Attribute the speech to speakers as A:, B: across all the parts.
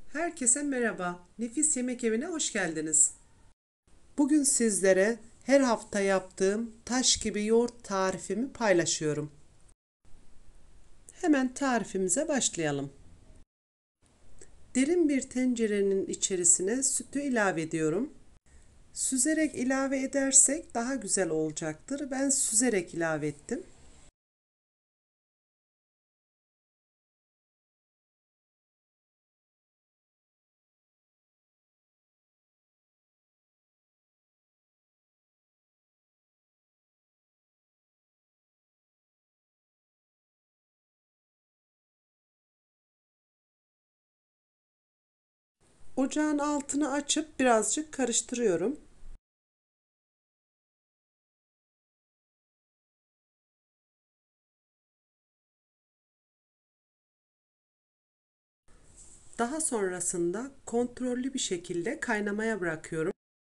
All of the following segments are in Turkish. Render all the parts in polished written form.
A: Herkese merhaba. Nefis Yemek Evi'ne hoş geldiniz. Bugün sizlere her hafta yaptığım taş gibi yoğurt tarifimi paylaşıyorum. Hemen tarifimize başlayalım. Derin bir tencerenin içerisine sütü ilave ediyorum. Süzerek ilave edersek daha güzel olacaktır. Ben süzerek ilave ettim. Ocağın altını açıp birazcık karıştırıyorum. Daha sonrasında kontrollü bir şekilde kaynamaya bırakıyorum.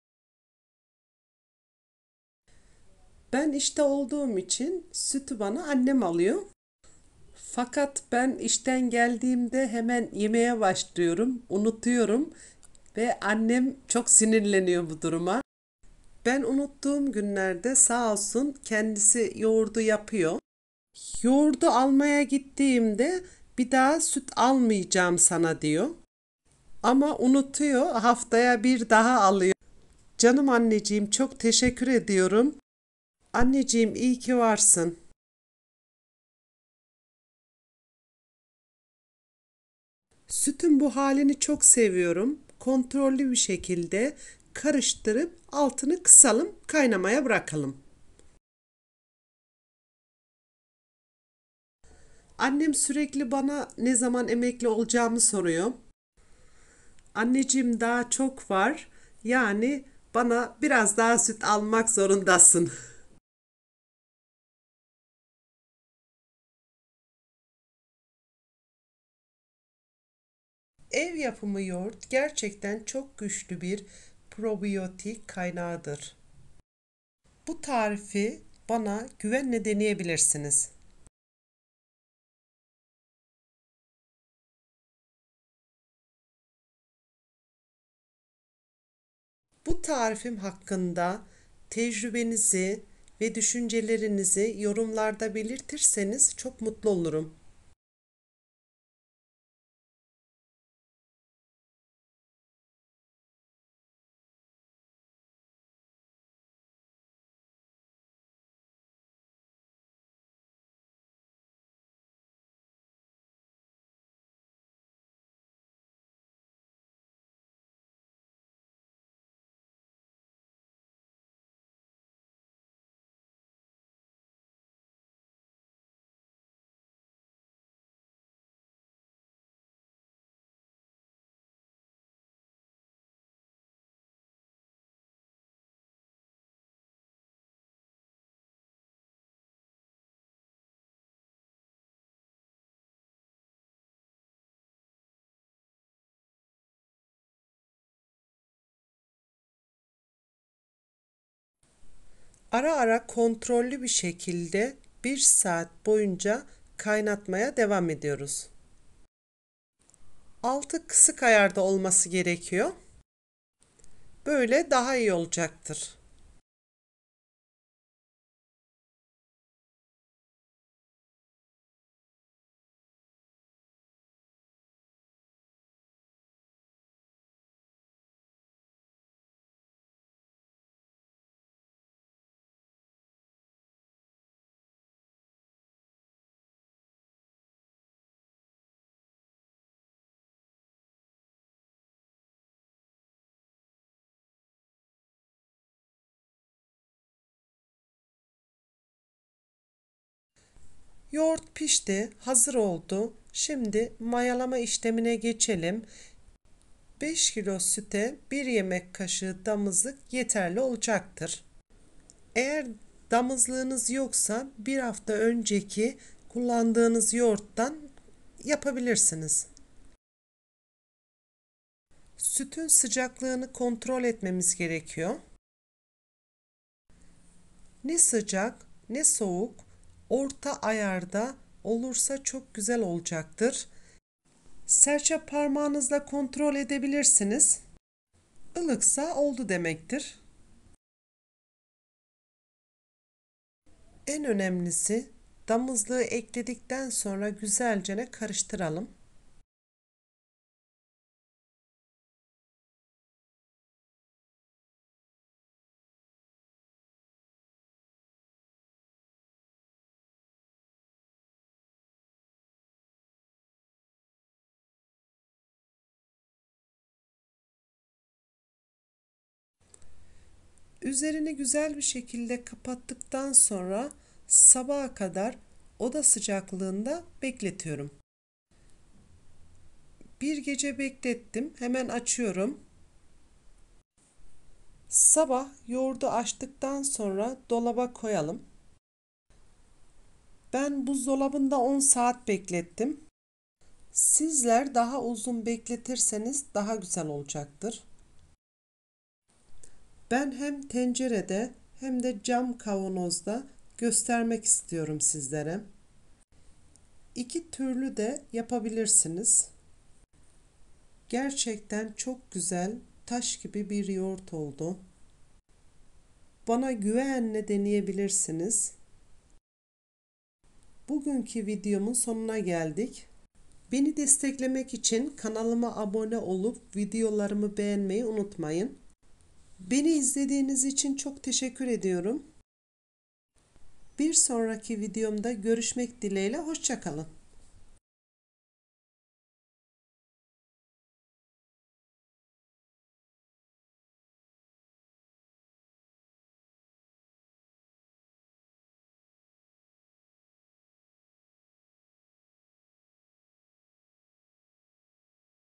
A: Ben işte olduğum için sütü bana annem alıyor. Fakat ben işten geldiğimde hemen yemeğe başlıyorum, unutuyorum ve annem çok sinirleniyor bu duruma. Ben unuttuğum günlerde sağ olsun kendisi yoğurdu yapıyor. Yoğurdu almaya gittiğimde bir daha süt almayacağım sana diyor. Ama unutuyor, haftaya bir daha alıyor. Canım anneciğim çok teşekkür ediyorum. Anneciğim iyi ki varsın. Sütün bu halini çok seviyorum. Kontrollü bir şekilde karıştırıp altını kısalım, kaynamaya bırakalım. Annem sürekli bana ne zaman emekli olacağımı soruyor. Anneciğim daha çok var. Yani bana biraz daha süt almak zorundasın. Ev yapımı yoğurt gerçekten çok güçlü bir probiyotik kaynağıdır. Bu tarifi bana güvenle deneyebilirsiniz. Bu tarifim hakkında tecrübenizi ve düşüncelerinizi yorumlarda belirtirseniz çok mutlu olurum. Ara ara kontrollü bir şekilde 1 saat boyunca kaynatmaya devam ediyoruz. Altı kısık ayarda olması gerekiyor. Böyle daha iyi olacaktır. Yoğurt pişti, hazır oldu. Şimdi mayalama işlemine geçelim. 5 kilo süte 1 yemek kaşığı damızlık yeterli olacaktır. Eğer damızlığınız yoksa bir hafta önceki kullandığınız yoğurttan yapabilirsiniz. Sütün sıcaklığını kontrol etmemiz gerekiyor. Ne sıcak ne soğuk, orta ayarda olursa çok güzel olacaktır. Serçe parmağınızla kontrol edebilirsiniz. Ilıksa oldu demektir. En önemlisi damızlığı ekledikten sonra güzelce karıştıralım. Üzerini güzel bir şekilde kapattıktan sonra sabaha kadar oda sıcaklığında bekletiyorum. Bir gece beklettim. Hemen açıyorum. Sabah yoğurdu açtıktan sonra dolaba koyalım. Ben buzdolabında 10 saat beklettim. Sizler daha uzun bekletirseniz daha güzel olacaktır. Ben hem tencerede hem de cam kavanozda göstermek istiyorum sizlere. İki türlü de yapabilirsiniz. Gerçekten çok güzel, taş gibi bir yoğurt oldu. Bana güvenle deneyebilirsiniz. Bugünkü videomun sonuna geldik. Beni desteklemek için kanalıma abone olup videolarımı beğenmeyi unutmayın. Beni izlediğiniz için çok teşekkür ediyorum. Bir sonraki videomda görüşmek dileğiyle, hoşça kalın.